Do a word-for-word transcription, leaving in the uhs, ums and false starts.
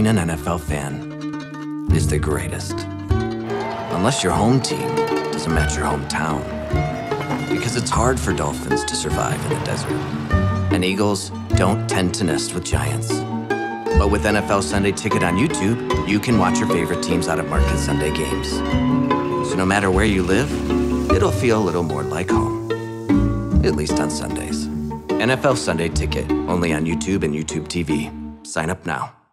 being an N F L fan is the greatest. Unless your home team doesn't match your hometown. Because it's hard for dolphins to survive in the desert. And eagles don't tend to nest with giants. But with N F L Sunday Ticket on YouTube, you can watch your favorite teams out at Market Sunday games. So no matter where you live, it'll feel a little more like home. At least on Sundays. N F L Sunday Ticket, only on YouTube and YouTube T V. Sign up now.